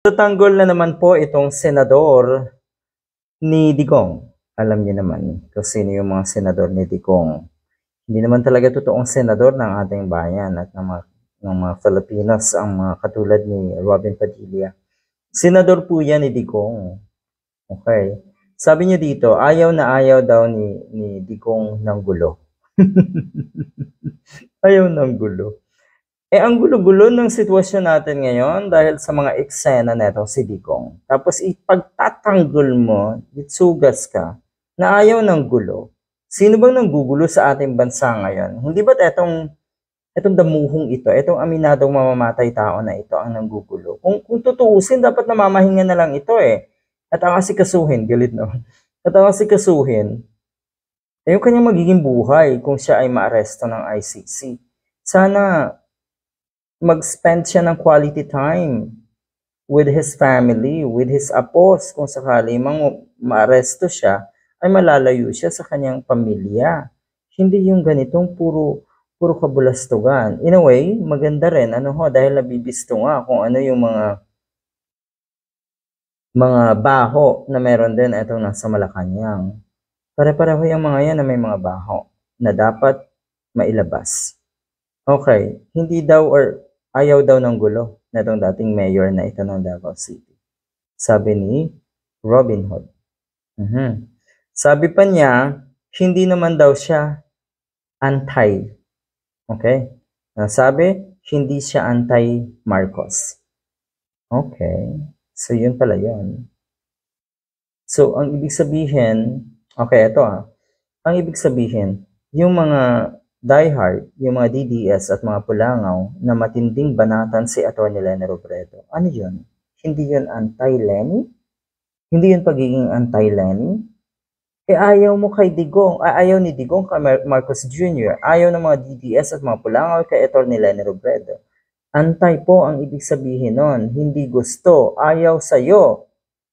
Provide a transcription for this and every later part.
Tatanggol na naman po itong senador ni Digong. Alam niyo naman kung sino yung mga senador ni Digong. Hindi naman talaga totoong senador ng ating bayan at ng mga Filipinos ang mga katulad ni Robin Padilla. Senador po yan ni Digong. Okay. Sabi niyo dito, ayaw na ayaw daw ni Digong ng gulo. Ayaw ng gulo. Ang gulo-gulo ng sitwasyon natin ngayon dahil sa mga eksena neto si Digong. Tapos ipagtatanggol mo, itsugas ka, na ayaw ng gulo. Sino bang nanggugulo sa ating bansa ngayon? Hindi ba't etong damuhong ito, etong aminadong mamamatay tao na ito ang nanggugulo? Kung tutuusin, dapat namamahinga na lang ito eh. At ang asikasuhin, galit no? At ang asikasuhin, yung kanyang magiging buhay kung siya ay maaresto ng ICC. Sana mag-spend siya ng quality time with his family, with his apos. Kung sakali mang maaresto siya, ay malalayo siya sa kanyang pamilya. Hindi yung ganitong puro kabulastugan. In a way, maganda rin, dahil nabibisto nga kung ano yung mga baho na meron din itong nasa Malacanang. Pare-pareho yung mga yan na may mga baho na dapat mailabas. Okay, hindi daw or ayaw daw ng gulo na itong dating mayor na ito ng Davao City. Sabi ni Robin Hood. Sabi pa niya, hindi naman daw siya anti. Okay? Sabi, hindi siya anti-Marcos. Okay. So, yun pala yun. So, ang ibig sabihin, okay, ito ang ibig sabihin, yung mga diehard, yung mga DDS at mga Pulangaw na matinding banatan si Atty. Leni Robredo. Ano yun? Hindi yun anti-Leni? Hindi yun pagiging anti-Leni? Ayaw mo kay Digong, ayaw ni Digong kay Marcos Jr., ayaw ng mga DDS at mga Pulangaw kay Atty. Leni Robredo. Antay po ang ibig sabihin nun. Hindi gusto, ayaw sa'yo.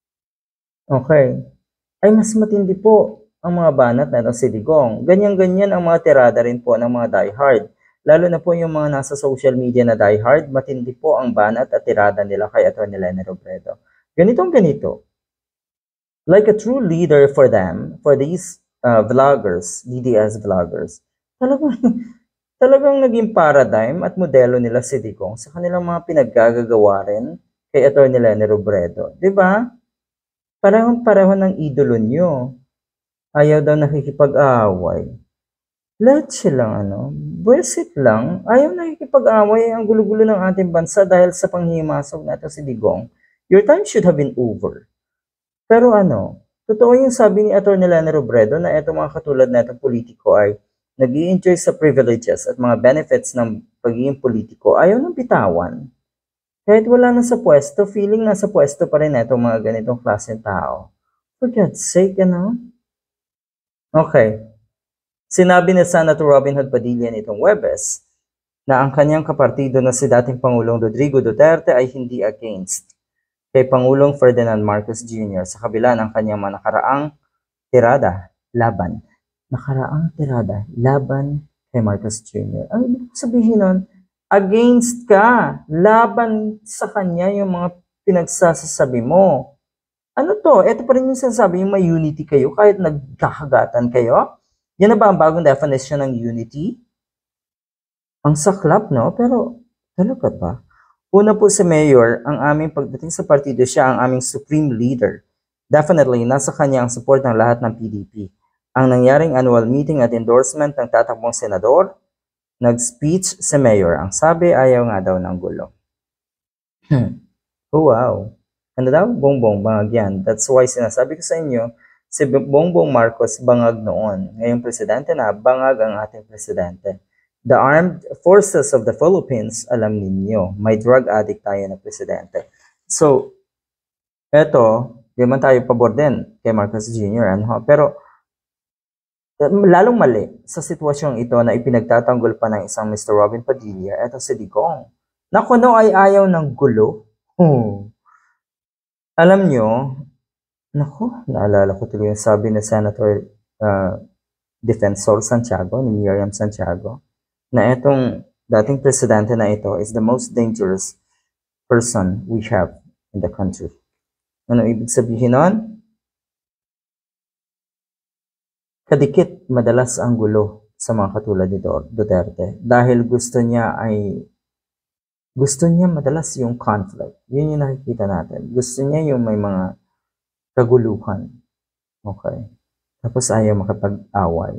Okay. Ay mas matindi po ang mga banat na si Digong. Ganyan-ganyan ang mga tirada rin po ng mga diehard. Lalo na po yung mga nasa social media na diehard, matindi po ang banat at tirada nila kay Atty. Leni Robredo. Ganitong ganito. Like a true leader for them, for these vloggers, DDS vloggers, talagang naging paradigm at modelo nila si Digong sa kanilang mga pinaggagawa rin kay Atty. Leni Robredo. Diba? Parehong-pareho ng idolo nyo. Ayaw daw nakikipag-away. Let's lang, buwisit lang. Ayaw nakikipag-away ang gulo-gulo ng ating bansa dahil sa panghimasok natin si Digong. Your time should have been over. Pero totoo yung sabi ni Atty. Leni Robredo na itong mga katulad na itong politiko ay nag-i-enjoy sa privileges at mga benefits ng pagiging politiko. Ayaw nang bitawan. Kahit wala na sa pwesto, feeling nasa pwesto pa rin itong mga ganitong klaseng tao. For God's sake, Okay. Sinabi ni Senator Robin Hood Padilla nitong Huwebes na ang kanyang kapartido na si dating Pangulong Rodrigo Duterte ay hindi against kay Pangulong Ferdinand Marcos Jr. sa kabila ng kanyang mga nakaraang tirada laban. Nakaraang tirada laban kay Marcos Jr. Ang ibig sabihin nun, against ka, laban sa kanya yung mga pinagsasasabi mo. Ano to? Ito pa rin yung sinasabi, yung may unity kayo kahit nagkakagatan kayo. Yan na ba ang bagong definition ng unity? Ang saklap, no? Pero talaga ba? Una po si Mayor, ang aming pagdating sa partido, siya ang aming supreme leader. Definitely, nasa kanya ang support ng lahat ng PDP. Ang nangyaring annual meeting at endorsement ng tatakbong senador, nag-speech si Mayor. Ang sabi, ayaw nga daw ng gulo. Oh, wow. Ano daw? Bongbong, bangag yan. That's why sinasabi ko sa inyo, si Bongbong Marcos bangag noon. Ngayong presidente na, bangag ang ating presidente. The Armed Forces of the Philippines, alam ninyo, may drug addict tayo na presidente. So, eto, di man tayo pabor din kay Marcos Jr. Pero, lalong mali sa sitwasyong ito na ipinagtatanggol pa ng isang Mr. Robin Padilla, eto si Digong. Na kuno ay ayaw ng gulo. Alam nyo, naalala ko tuloy yung sabi ni Senator Defensor Santiago, ni Miriam Santiago, na itong dating presidente na ito is the most dangerous person we have in the country. Ano ibig sabihin nun? Kadikit madalas ang gulo sa mga katulad ni Duterte dahil gusto niya madalas yung conflict. Yun yung nakikita natin. Gusto niya yung may mga kaguluhan. Okay. Tapos ayaw makipag-away.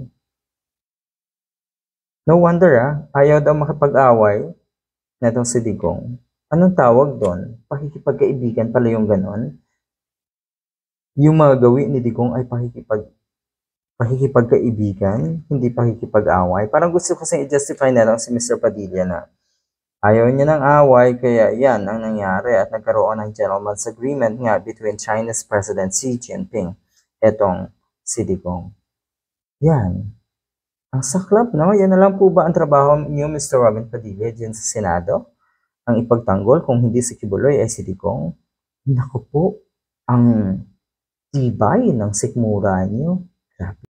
No wonder ayaw daw makipag-away na itong si Digong. Anong tawag doon? Pakikipagkaibigan pala yung ganon. Yung mga gawin ni Digong ay pakikipagkaibigan, hindi pakikipag-away. Parang gusto kasi i-justify na lang si Mr. Padilla na ayaw niya ng away, kaya yan ang nangyari at nagkaroon ng gentleman's agreement nga between China's President Xi Jinping, etong si Digong. Yan. Ang saklap, no? Yan na lang po ba ang trabaho niyo, Mr. Robin Padilla, dyan sa Senado? Ang ipagtanggol, kung hindi si Kibuloy, ay si Digong? Naku po, ang tibay ng sikmura niyo. Grabe.